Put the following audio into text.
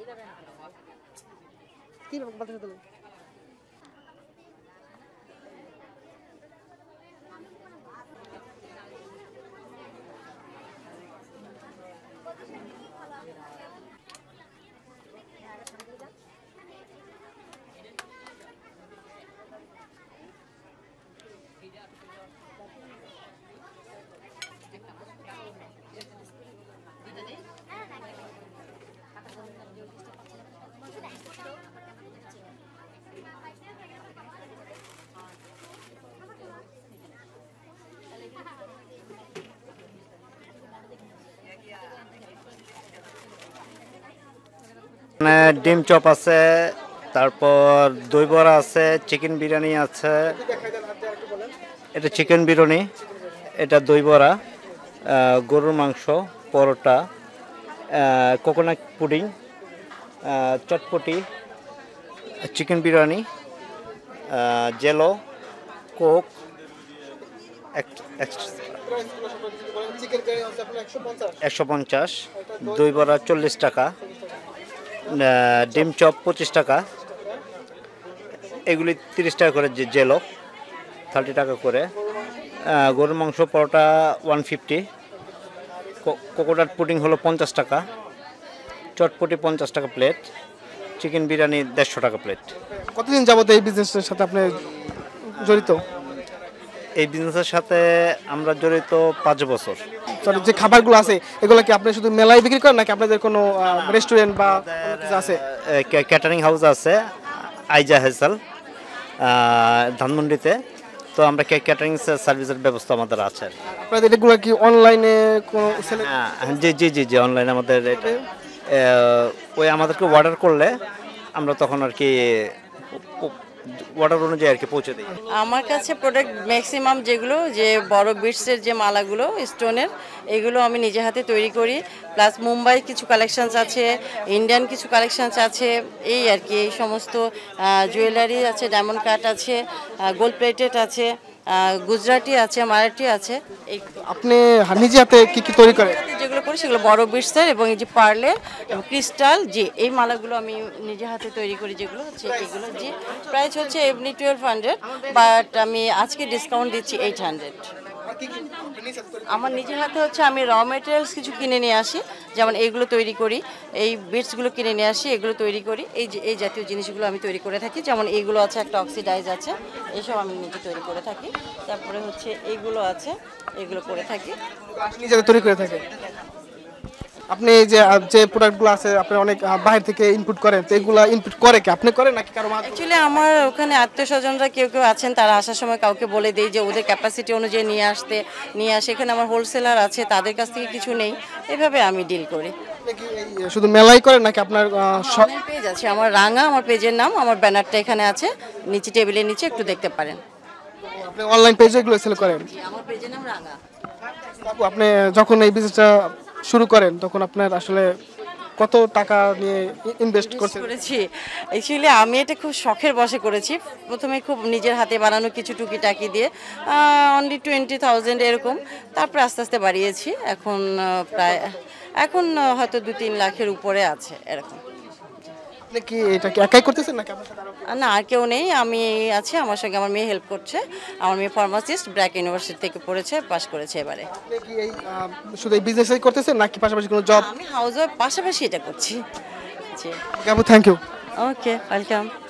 কি বলতে চাইলেন? ডিম চপ আছে, তারপর দই বড়া আছে, চিকেন বিরিয়ানি আছে। এটা চিকেন বিরিয়ানি, এটা দই বড়া, গরুর মাংস, paratha, coconut pudding, chotpoti, chicken biryani, jello, coke, 150, দই বড়া 40 টাকা, ডিম চপ 25 টাকা, এগুলি 30 টাকা করে, জেলো 30 টাকা করে, গরুর মাংস পরোটা 150, কোকোনাট পুডিং হলো 50 টাকা, চটপটি 50 টাকা প্লেট, চিকেন বিরিয়ানি 150 টাকা প্লেট। কতদিন যাবত এই বিজনেসের সাথে আপনি জড়িত? এই বিজনেসের সাথে আমরা জড়িত 5 বছর। যে খাবারগুলো আছে এগুলো কি আপনি শুধু মেলায় বিক্রি করেন নাকি আপনাদের কোনো রেস্টুরেন্ট বা কিছু আছে? ক্যাটারিং হাউস আছে, আইজা হেসেল ধানমন্ডিতে। তো আমরা ক্যাটারিং সার্ভিসের ব্যবস্থা আমাদের আছে। আপনাদের এগুলো কি অনলাইনে কোনো সেল? জি জি জি জি অনলাইনে আমাদের ওই আমাদেরকে অর্ডার করলে আমরা তখন আর কি অর্ডার অনুযায়ী আর কি পৌঁছে দিই। আমার কাছে প্রোডাক্ট ম্যাক্সিমাম যেগুলো যে বড় বিটসের যে মালাগুলো স্টোনের, এগুলো আমি নিজে হাতে তৈরি করি। প্লাস মুম্বাই কিছু কালেকশানস আছে, ইন্ডিয়ান কিছু কালেকশানস আছে, এই আর কি। এই সমস্ত জুয়েলারি আছে, ডায়মন্ড কাট আছে, গোল্ড প্লেটেড আছে, গুজরাটি আছে, মারাঠি আছে। এই আপনি নিজে হাতে কি কি তৈরি করেন? যেগুলো করি সেগুলো বড় বিটসের এবং এই যে পার্লের ক্রিস্টাল, যে এই মালাগুলো আমি নিজে হাতে তৈরি করি। যেগুলো হচ্ছে এগুলো যে প্রাইস হচ্ছে এমনি 1200, বাট আমি আজকে ডিসকাউন্ট দিচ্ছি 800। আমার নিজের হাতে হচ্ছে আমি র মেটেরিয়ালস কিছু কিনে নিয়ে আসি, যেমন এইগুলো তৈরি করি, এই বিটসগুলো কিনে নিয়ে আসি, এগুলো তৈরি করি। এই জাতীয় জিনিসগুলো আমি তৈরি করে থাকি। যেমন এইগুলো আছে, একটা অক্সিডাইজ আছে, এইসব আমি নিজে তৈরি করে থাকি। তারপরে হচ্ছে এইগুলো আছে, এগুলো করে থাকি, নিজে তৈরি করে থাকেন। আপনি যে যে প্রোডাক্টগুলো আছে আপনি অনেক বাইরে থেকে ইনপুট করেন, তো এগুলো ইনপুট করে কি আপনি করেন নাকি কারো মাধ্যমে? অ্যাকচুয়ালি আমার ওখানে আত্মীয়স্বজনরা কেউ কেউ আছেন, তারা আসার সময় কাউকে বলে দেই যে ওদের ক্যাপাসিটি অনুযায়ী নিয়ে আসে। এখানে আমার হোলসেলার আছে, তাদের কাছ থেকে কিছু নেই, এভাবে আমি ডিল করি। শুধু মেলাই করেন নাকি আপনার পেজ আছে আমার, রাঙা আমার পেজের নাম, আমার ব্যানারটা এখানে আছে নিচে, টেবিলের নিচে, একটু দেখতে পারেন। আপনি অনলাইন পেজে এগুলো সেল করেন? আমার পেজের নাম রাঙা। আপনি যখন এই বিজনেসটা শুরু করেন তখন আপনার আসলে কত টাকা নিয়ে ইনভেস্ট করেছি? অ্যাকচুয়ালি আমি এটা খুব শখের বশে করেছি। প্রথমে খুব নিজের হাতে বানানো কিছু টুকিটাকি দিয়ে অনলি 20,000 এরকম, তারপরে আস্তে আস্তে বাড়িয়েছি। এখন হয়তো 2-3 লাখের উপরে আছে এরকম। আপনি কি এটা কি একাই করতেছেন নাকি আপনার সাথে আরো? না, আর কেউ নেই, আমি আছি, আমার সঙ্গে আমার মেয়ে হেল্প করছে। আমার মেয়ে ফার্মাসিস্ট, ব্র্যাক ইউনিভার্সিটি থেকে পড়েছে, পাস করেছে এবারে। আপনি কি এই শুধু এই বিজনেসই করতেছেন নাকি পাশাপাশি কোনো জব? আমি হাউস ওয়াইফ, পাশাপাশি এটা করছি। জি, থ্যাংক ইউ। Okay, welcome.